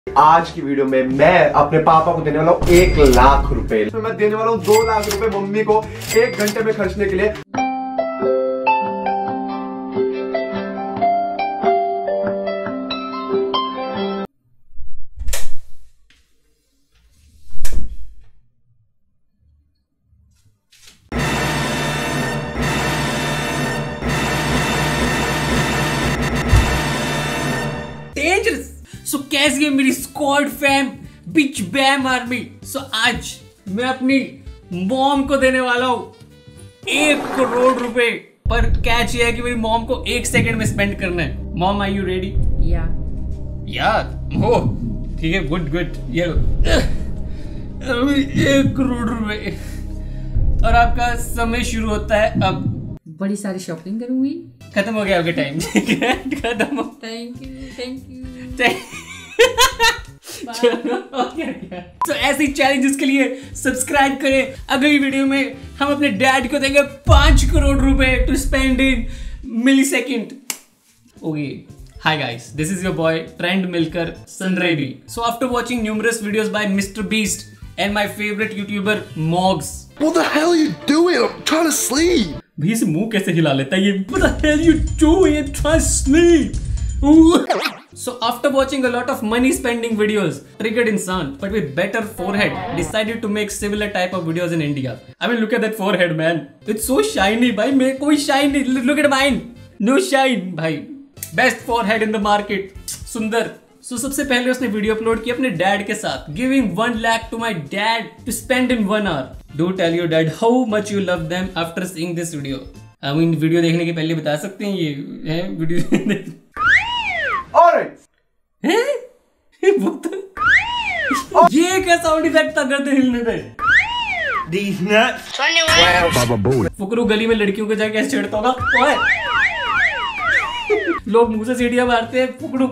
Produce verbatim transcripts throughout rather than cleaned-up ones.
आज की वीडियो में मैं अपने पापा को देने वाला हूँ एक लाख रुपए। तो मैं देने वाला हूँ दो लाख रुपए मम्मी को एक घंटे में खर्चने के लिए। Dangerous. So कैसी है मेरी squad fam big fam army. So आज मैं अपनी मॉम को देने वाला हूँ एक करोड़ रुपए। पर कैच ये है कि मेरी मॉम को एक सेकंड में स्पेंड करना है। Mom are you ready? या यार हो ठीक है, गुड गुड। ये एक करोड़ रुपए और आपका समय शुरू होता है अब। बड़ी सारी शॉपिंग करूंगी। खत्म हो गया आपके टाइम। खत्म हो। Thank you thank you. तो ऐसे चैलेंजेस के लिए सब्सक्राइब करें। अगली वीडियो में हम अपने डैड को देंगे पांच करोड़ रुपए to spend in millisecond. Okay, hi guys, this is your boy Trend Milker Sunrabi. So after watching numerous videos by Mister Beast and my favorite YouTuber Mogs. What the hell are you doing? I'm trying to sleep. भी इसे मुंह कैसे हिला लेता है ये? What the hell you doing? I'm trying to sleep. So after watching a lot of money spending videos, triggered insan but with better forehead decided to make similar type of videos in India. I mean look at that forehead man. It's so shiny भाई, मेरे कोई shine नहीं. Look at mine. No shine भाई. Best forehead in the market. सुंदर. So सबसे पहले उसने video upload की अपने डैड के साथ, giving one lakh to my dad to spend in one hour. Do tell your dad how much you love them after seeing this video. I mean video देखने के पहले बता सकते हैं ये है वीडियो। Alright. हैं? वो तो ये क्या साउंड इफेक्ट था गर्दन हिलने पे? These nuts. Baba Booey. फुकरू गली में लड़कियों को जाके ऐसे छेड़ता होगा। ओए लोग मुंह से सीढ़ियां मारते हैं फुकरू।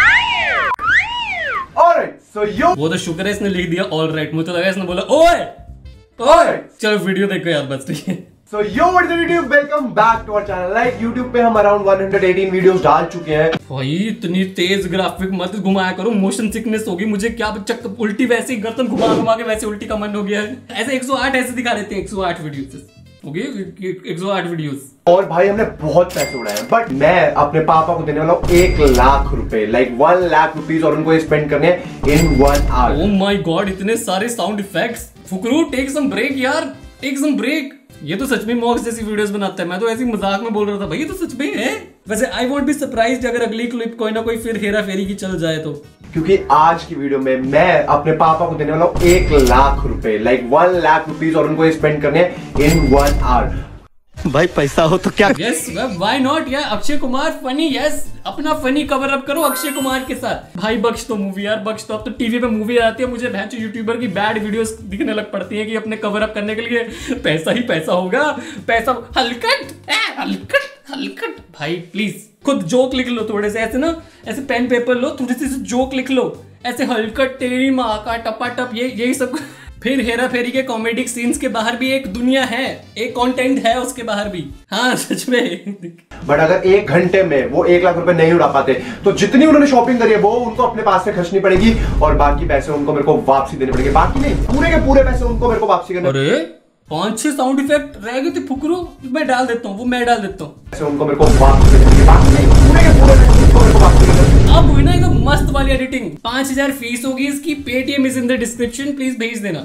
Alright, so yo. वो तो शुक्र है इसने लिख दिया ऑल राइट। मुझे तो लगा इसने बोला ओए ओए। चलो वीडियो देखो यार बस। ठीक है। So yo, what is the video? Welcome back to our channel. Like YouTube पे हम around one hundred eighteen videos डाल चुके हैं। भाई इतनी तेज ग्राफिक मत घुमाया करो, मोशन सिकनेस होगी मुझे। क्या चक्कर उल्टी वैसे ही गर्दन घुमा घुमा के वैसे उल्टी का मन हो गया है। ऐसे एक सौ आठ ऐसे दिखा देते हैं। एक सौ आठ वीडियोस ओके, एक सौ आठ वीडियोस। और भाई हमने बहुत पैसे उड़ाए, बट मैं अपने पापा को देने वाला हूँ एक लाख रुपए, लाइक वन लाख रुपीज, और उनको स्पेंड करने हैं in one hour. Oh my god, इतने सारे sound effects. Fukru take some break यार, टेक सम ब्रेक। ये तो सच में मॉक्स जैसी वीडियोस बनाता है। मैं तो ऐसी मजाक में बोल रहा था भाई, ये तो सच में है। वैसे आई वोंट बी सरप्राइज्ड अगर अगली क्लिप कोई ना कोई फिर हेरा फेरी की चल जाए तो। क्योंकि आज की वीडियो में मैं अपने पापा को देने वाला हूँ एक लाख रुपए, लाइक वन लाख रुपीज, और उनको स्पेंड करने हैं इन वन आवर। भाई पैसा हो तो क्या? यस व्हाई नॉट यार। अक्षय कुमार फनी, यस अपना फनी कवर अप करो अक्षय कुमार के साथ। भाई बख्श तो मूवी यार, बख्श तो। अब तो टीवी पे मूवी आती है, मुझे भैंस यूट्यूबर की बैड वीडियोस दिखने लग पड़ती है कि अपने कवर अप करने के लिए पैसा ही पैसा होगा। पैसा हलकट हलकट हलकट। भाई प्लीज खुद जोक लिख लो थोड़े से, ऐसे ना, ऐसे पेन पेपर लो, थोड़ी सी जोक लिख लो ऐसे। हलकट तेरी माँ का टपाटप, ये यही सब। फिर हेरा फेरी के कॉमेडिक सीन्स के बाहर भी एक दुनिया है, एक कंटेंट है उसके बाहर भी। हाँ सच में। बट अगर एक घंटे में वो एक लाख रुपए नहीं उड़ा पाते तो जितनी उन्होंने शॉपिंग करी है वो उनको अपने पास से खर्चनी पड़ेगी, और बाकी पैसे उनको मेरे को वापसी देने पड़ेंगे। बाकी नहीं, पूरे के पूरे पैसे उनको मेरे को वापसी करने। अरे पांच छह साउंड इफेक्ट रह गए थे फुकरू, मैं डाल देता हूँ, वो मैं डाल देता हूँ। पैसे उनको मेरे को वापसी देने पड़ेंगे। बाकी नहीं, पूरे के पूरे पैसे उनको मेरे को वापसी करने। अब हुई ना एकदम मस्त वाली एडिटिंग। पांच हजार फीस होगी इसकी, Paytm is in the description, please भेज देना।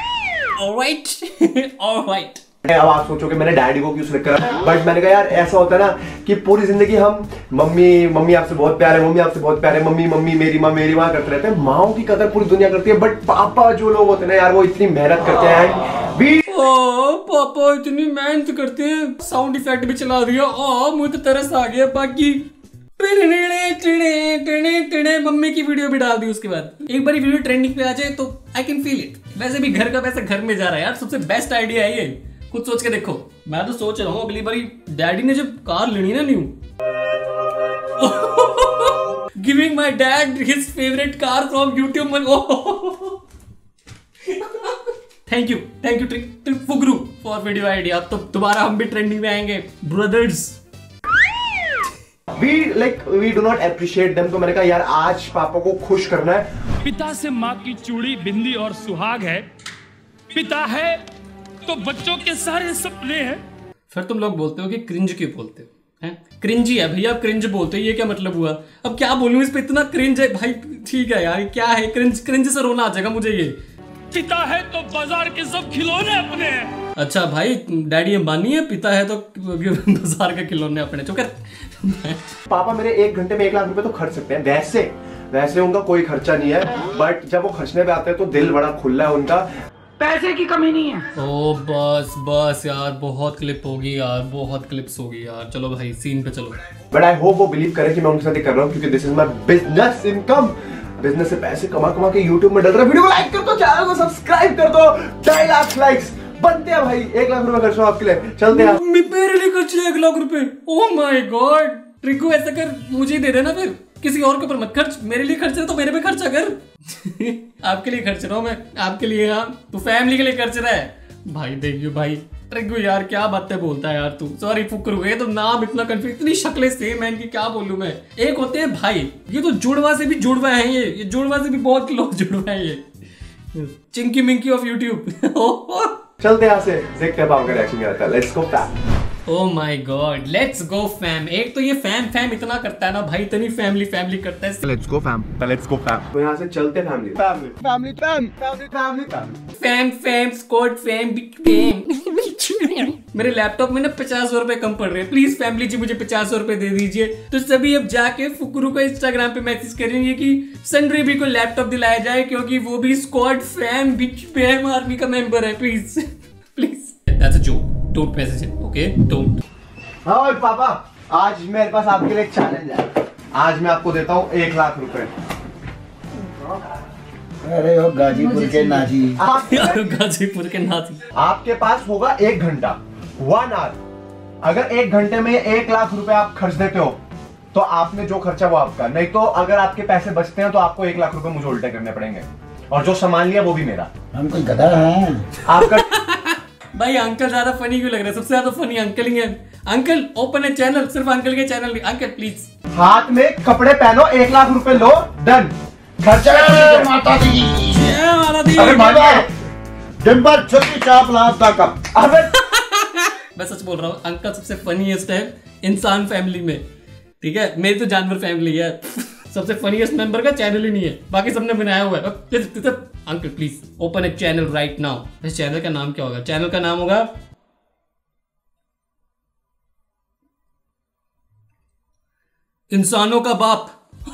Alright alright. अब आप सोचोगे मैंने डैडी को क्यों सिलेक्ट करा, बट मैंने कहा यार ऐसा होता है ना कि पूरी जिंदगी हम मम्मी मम्मी आपसे बहुत प्यार है, मम्मी आपसे बहुत प्यार है, मम्मी मम्मी मेरी माँ मेरी माँ करते रहते हैं। माँओं की कदर पूरी दुनिया करती है, बट पापा जो लोग होते हैं ना यार, वो इतनी मेहनत करते हैं भी। ओ पापा इतनी मेहनत करते हैं। साउंड इफेक्ट भी चला दिया। ओ मुझे तो तरस आ गया। बाकी मम्मी की वीडियो भी डाल दी उसके बाद। एक बार वीडियो ट्रेंडिंग पे आ जाए तो आई कैन फील इट। वैसे भी घर का पैसा घर में जा रहा है यार, सबसे बेस्ट आइडिया है ये। खुद सोच के देखो। मैं तो सोच रहा हूँ अगली बारी डैडी ने जब कार लेनी ना new, giving my dad his favourite car from YouTube. Thank you thank you Fukru for video idea. अब तो दोबारा हम भी ट्रेंडिंग में आएंगे brothers. We like we do not appreciate them. तो मैंने कहा यार आज पापा को खुश करना है। पिता से माँ की चूड़ी, बिंदी और सुहाग है, पिता है तो बच्चों के सारे सपने हैं। फिर तुम लोग बोलते हो कि क्रिंज क्यों बोलते हो, हैं? क्रिंजी है भैया, अब क्रिंज बोलते हो, ये क्या मतलब हुआ? अब क्या बोलूं इस पे, इतना क्रिंज है भाई। ठीक है यार, क्या है क्रिंज, क्रिंज से रोना आ जाएगा मुझे ये। पिता है तो बाजार के सब खिलौने अपने हैं। अच्छा भाई, डैडी अंबानी है, पिता है तो बाजार के खिलौने अपने। चुप कर। पापा मेरे एक घंटे में एक लाख रुपए तो खर्च सकते हैं, वैसे वैसे उनका कोई खर्चा नहीं है, बट जब वो खर्चने पे आते हैं तो दिल बड़ा खुला है उनका। पैसे की कमी नहीं है। ओ बस बस यार, बहुत क्लिप होगी यार, बहुत क्लिप्स होगी यार। चलो भाई सीन पे चलो। बट आई होप वो बिलीव करे कि मैं उनके साथ ही कर रहा हूँ, क्योंकि this is my business income. Business से पैसे कमा कमा के यूट्यूब में डल रहा है। वीडियो को लाइक कर दो, चैनल को सब्सक्राइब कर दो। ढाई लाख लाइक्स बनते हैं भाई, एक लाख रुपए खर्च हो आपके लिए। चलते हैं। मेरे लिए खर्च एक लाख रुपए? ओह माय गॉड। ट्रिको ऐसा कर, मुझे दे देना, फिर किसी और के ऊपर मत खर्च। मेरे लिए खर्च रहा तो मेरे पे खर्चा कर। आपके लिए खर्च रहा हूँ मैं, आपके लिए। हाँ तू फैमिली के लिए खर्च रहा है भाई। देखियो भाई ट्रिको यार, क्या बातें बोलता है यार तू। सॉरी फुकरू, ये तो नाम इतना कंफ्यूज, इतनी शक्लें सेम है इनकी, क्या बोलूं मैं। एक होते हैं भाई, ये तो जुड़वा से भी जुड़वा है, ये ये जुड़वा से भी बहुत लोग जुड़वा है ये। Chinki Minki of YouTube. चलते यहाँ से, देखते हैं पापा का रिएक्शन क्या आता है। Let's go fam. Oh my god, let's go fam. एक तो ये फैम फैम इतना करता है ना भाई, इतनी फैमिली फैमिली करता है। Let's go fam, let's go fam. तो यहाँ से चलते family family family fam family family family fam fam squad fam big fam. मेरे लैपटॉप में ना पचास रुपए कम पड़ रहे हैं, प्लीज फैमिली जी मुझे पचास रुपए दे दीजिए। तो सभी अब जाके फुकरू को इंस्टाग्राम पे मैसेज करेंगे कि सनरेबी को लैपटॉप दिलाया जाए, क्योंकि वो भी squad fam big fam army का मेंबर है। Please please, that's a joke, don't message it, okay don't. हाँ और पापा, आज मेरे पास आपके लिए एक चैलेंज है। आज मैं आपको देता हूँ एक लाख रुपए। अरे ओ गाजीपुर के नाजी। गाजीपुर के नाजी। आपके पास होगा एक घंटा, वन आवर। अगर एक घंटे में एक लाख रुपए आप खर्च देते हो तो आपने जो खर्चा वो आपका, नहीं तो अगर आपके पैसे बचते हैं तो आपको एक लाख रुपए मुझे उल्टे करने पड़ेंगे, और जो सामान लिया वो भी मेरा। हम कोई गधा है आपका। भाई अंकल ज्यादा फनी क्यों लग रहा है? सबसे ज्यादा फनी अंकल ही है। अंकल ओपन है चैनल, सिर्फ अंकल के चैनल। Uncle please. हाथ में कपड़े पहनो, एक लाख रुपए लो, डन। खर्चा माता दी। जय माता दी। अरे माता डिम्बर छुट्टी चाप लाभ दा कप। अबे मैं सच बोल रहा हूँ, अंकल सबसे फनीएस्ट है इंसान फैमिली में। ठीक है, मेरी तो जानवर फैमिली है। सबसे फनीएस्ट मेंबर का चैनल ही नहीं है, बाकी सबने बनाया हुआ है। Uncle please open a channel right now. इस चैनल का नाम क्या होगा? चैनल का नाम होगा इंसानों का बाप।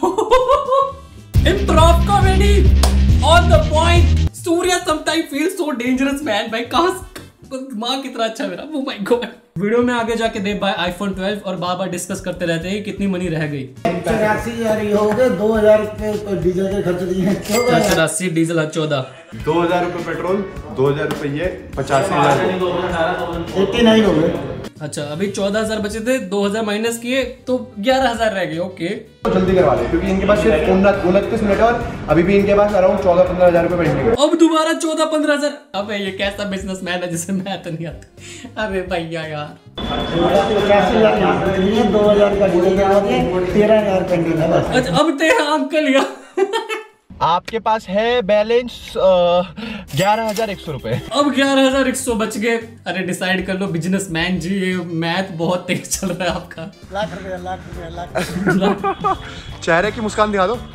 Improv comedy on the point. Surya sometime feel so dangerous man. भाई कहां दिमाग कितना अच्छा मेरा। ओह माय गॉड। वीडियो में आगे जाके दे बाय आईफोन ट्वेल्व और बार बार डिस्कस करते रहते हैं कितनी मनी रह गई। चौरासी हजार ये हो गए, दो हजार रुपए डीजल के खर्च दिए हैं। चौरासी डीजल चौदह, दो हजार रुपए पेट्रोल, दो हजार रुपए ये, पचासी हजार एट्टी नाइन हो गए। अच्छा अभी चौदह हजार बचे थे, दो हजार माइनस किए तो ग्यारह हजार रह गए। ओके जल्दी करवा ले, क्योंकि इनके पास सिर्फ उनतीस मिनट है और अभी भी इनके पास अराउंड चौदह पंद्रह हजार रुपए पेंडिंग है। अब दोबारा चौदह पंद्रह हजार। अबे ये कैसा बिजनेसमैन है जिसे मैं तो नहीं आता। अरे भैया यार पचासी हजार यहाँ पे नहीं है, दो हजार का डीजल करवा दिए, तेरह हजार पेंडिंग है बस। अच्छा अब तेरा अंकल या आपके पास है बैलेंस ग्यारह हजार एक सौ रुपए। अब ग्यारह हजार एक सौ बच गए। अरे डिसाइड कर लो बिजनेसमैन जी, ये मैथ बहुत तेज चल रहा है आपका। लाख रुपया लाख रुपया लाख। चेहरे की मुस्कान दिखा दो।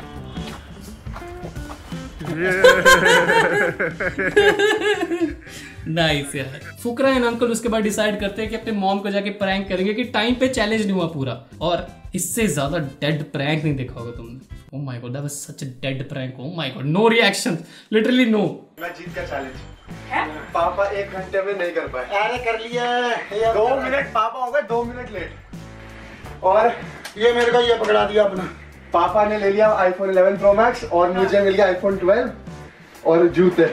नाइस यार। फुकरा एंड अंकल उसके बाद डिसाइड करते हैं कि अपने मॉम को जाके प्रैंक करेंगे कि टाइम पे चैलेंज नहीं हुआ पूरा। और इससे ज्यादा डेड प्रैंक नहीं देखा होगा तुमने। Oh my god, that was such a dead prank. Oh my god, no reaction, literally no. मैं जीत का चैलेंज। पापा एक घंटे में नहीं कर पाए। अरे कर लिया। दो मिनट पापा हो गए, दो मिनट लेट। और ये मेरे को ये पकड़ा दिया अपना। पापा ने ले लिया आईफोन इलेवन प्रो मैक्स और मुझे मिल गया आईफोन ट्वेल्व और जूते।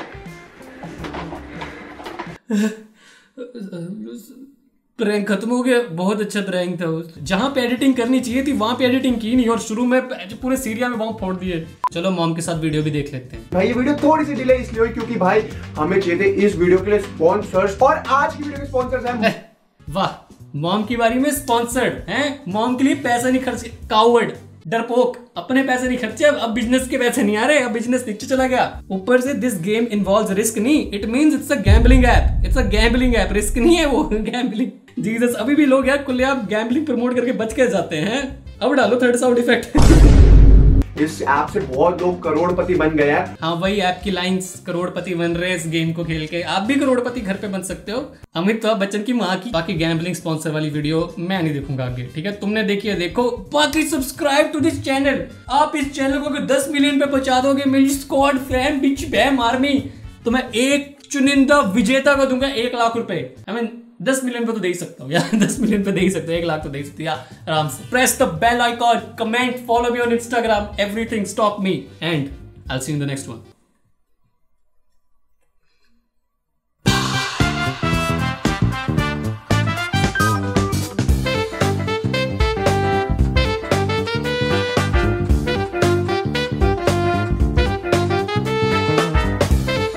प्रैंक खत्म हो गया। बहुत अच्छा प्रैंक था। जहां पे एडिटिंग करनी चाहिए थी वहां पे एडिटिंग की नहीं और शुरू में पूरे सीरिया में बॉम्ब फोड़ दिए। चलो मॉम के साथ वीडियो भी देख लेते हैं। भाई ये वीडियो थोड़ी सी डिले इसलिए हुई क्योंकि भाई हमें चाहिए थे इस वीडियो के लिए स्पॉन्सर्स, और आज की वीडियो के स्पॉन्सर्स हैं। वाह मॉम की बारी में स्पॉन्सर्ड हैं, मॉम के लिए पैसा नहीं खर्च, कावर्ड, डरपोक, अपने पैसे नहीं खर्चे, अब अब बिजनेस के पैसे नहीं आ रहे, अब बिजनेस नीचे चला गया। ऊपर से दिस गेम इन्वॉल्व्स रिस्क नहीं, it means it's a gambling app, it's a gambling app, risk नहीं है वो, गैम्बलिंग। जीसस, अभी भी लोग यार कुल आप गैम्बलिंग प्रमोट करके बच के जाते हैं। अब डालो थर्ड साउंड इफेक्ट। इस ऐप से बहुत लोग करोड़पति बन गए हैं। हाँ, वही ऐप की लाइंस, करोड़पति बन रहे हैं इस गेम को खेल के। आप भी करोड़पति घर पे बन सकते हो। अमिताभ बच्चन की माँ की। बाकी गैम्बलिंग स्पॉन्सर वाली वीडियो मैं नहीं देखूंगा आगे, ठीक है? तुमने देखी है देखो। बाकी सब्सक्राइब टू दिस चैनल। आप इस चैनल को अगर दस मिलियन पे पहुंचा दोगे, मेरी squad fam big fam army, तो मैं एक चुनिंदा विजेता को दूंगा एक लाख रुपए। आई मीन दस मिलियन पे तो दे ही सकता हूँ यार, दस मिलियन पे दे ही सकता हूँ, एक लाख तो दे ही सकती है आराम से। Press the bell icon, comment, follow me on Instagram, everything stop me, and I will see you in the next one.